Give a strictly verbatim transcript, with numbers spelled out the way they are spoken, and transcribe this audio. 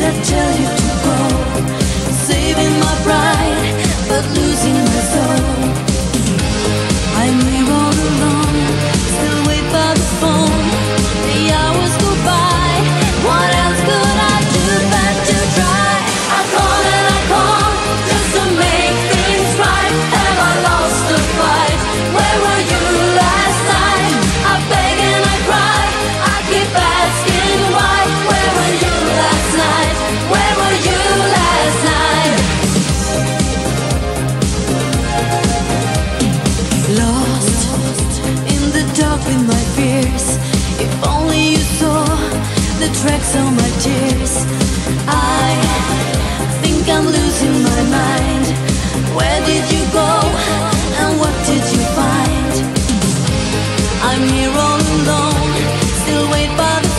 I tell you to go? Saving my pride, but losing my soul. I'm here all alone, still wait by the phone. The hours go by, what else could I do but to try? I call and I call, just to make things right. Have I lost the fight? Where were you last night? I beg and I cry, I keep asking why. Where were you last night? Where were you last night? Lost in the dark with my fears. If only you saw the tracks on my tears. I think I'm losing my mind. Where did you go and what did you find? I'm here all alone, still wait by the